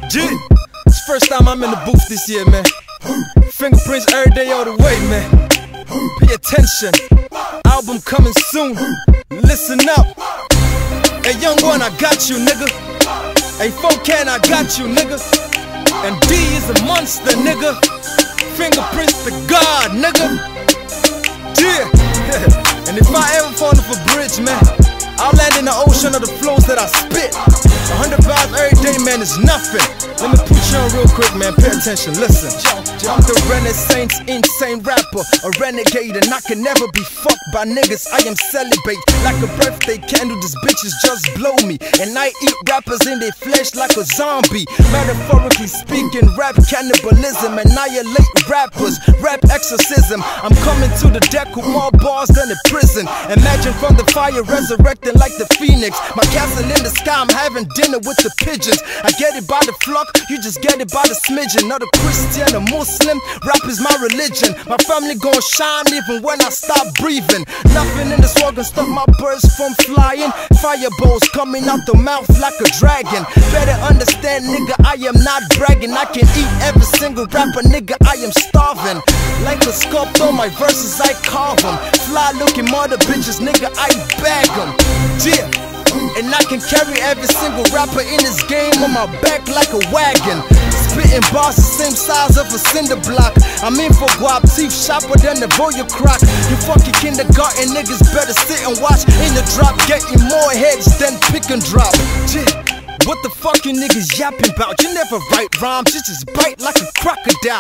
G, it's the first time I'm in the booth this year, man. Fingerprints every day all the way, man. Pay attention, album coming soon. Listen up. Hey, young one, I got you, nigga. Hey, Focan, I got you, nigga. And D is a monster, nigga. Fingerprints to God, nigga. Yeah. And if I ever fall off a bridge, man, I'll land in the ocean of the flows that I spit. 100 bars every day, man, is nothing. Let me put you on real quick, man, pay attention, listen. I'm the Renaissance insane rapper, a renegade, and I can never be fucked by niggas. I am celibate, like a birthday candle, these bitches just blow me. And I eat rappers in their flesh like a zombie. Metaphorically speaking, rap cannibalism, annihilate rappers, rap exorcism. I'm coming to the deck with more bars than a prison. Imagine from the fire resurrecting like the phoenix. My castle in the sky, I'm having dinner with the pigeons. I get it by the flock, you just get it by the smidgen. Not a Christian, a Muslim, rap is my religion. My family gon' shine even when I stop breathing. Nothing in this world can stop my birds from flying. Fireballs coming out the mouth like a dragon. Better understand, nigga, I am not bragging. I can eat every single rapper, nigga, I am starving. Like a sculptor, my verses I carve them. Fly looking mother bitches, nigga, I bag them. Yeah. And I can carry every single rapper in this game on my back like a wagon. Spitting bars the same size of a cinder block. I'm in for guap, teeth sharper than the Voya crock. You fucking kindergarten niggas better sit and watch in the drop, getting more heads than pick and drop. What the fuck you niggas yapping about? You never write rhymes, you just bite like a crocodile.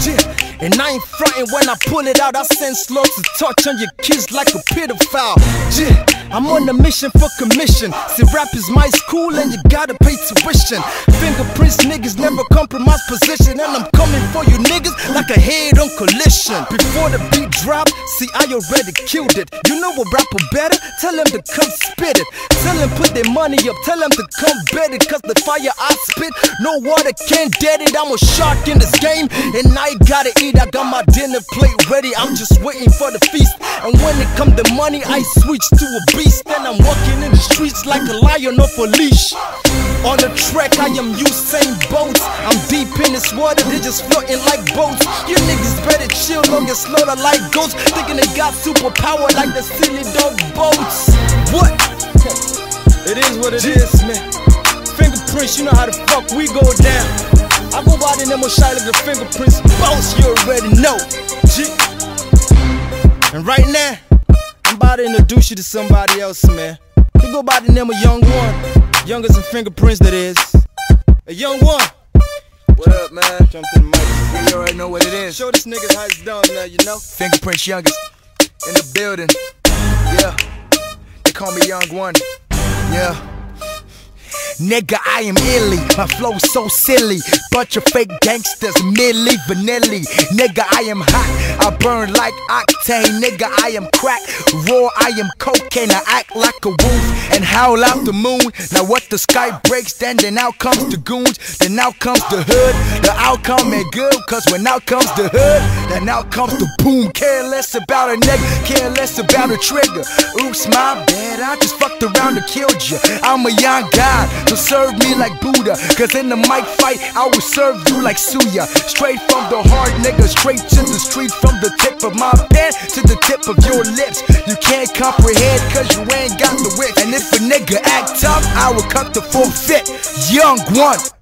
And I ain't frontin' when I pull it out. I send slugs to touch on your kids like a pedophile. I'm on a mission for commission. See, rap is my school and you gotta pay tuition. Fingerprints niggas never compromise position, and I'm coming for you niggas like a head-on collision. Before the beat drop, see I already killed it. You know a rapper better? Tell him to come spit it. Tell him put their money up, tell him to come bet it. Cause the fire I spit, no water can dead it. I'm a shark in this game and I gotta eat. I got my dinner plate ready, I'm just waiting for the feast. And when it come to money, I switch to a beast. Then I'm walking in the streets like a lion off a leash. On the track, I am Usain Bolt. I'm deep in this water, they just floating like boats. You niggas better chill, don't get slaughtered like goats. Thinking they got superpower like the silly dog boats. What? It is what it is, man. Fingerprints, you know how the fuck we go down. I go by the name of Shy like the Fingerprints boss, you already know. G. And right now, I'm about to introduce you to somebody else, man. He go by the name of Young One. Youngest than Fingerprints, that is. Hey, Young One. What up, man? Jump in the mic. Yeah, you already know what it is. Show this niggas how it's done now, you know? Fingerprints youngest in the building. Yeah. They call me Young One. Yeah. Nigga, I am illy, my flow so silly. Bunch of fake gangsters, Milli Vanilli. Nigga, I am hot, I burn like octane. Nigga, I am crack, raw, I am cocaine. I act like a wolf and howl out the moon. Now what the sky breaks, then out comes the goons. Then out comes the hood, the outcome ain't good. Cause when out comes the hood, then out comes the boom. Care less about a nigga, care less about a trigger. Oops, my bad, I just fucked around and killed you. I'm a young guy, so serve me like Buddha. Cause in the mic fight, I will serve you like Suya. Straight from the heart, nigga, straight to the street. From the tip of my pen to the tip of your lips. You can't comprehend cause you ain't got the wit. And if a nigga act tough, I will cut the forfeit. Young One.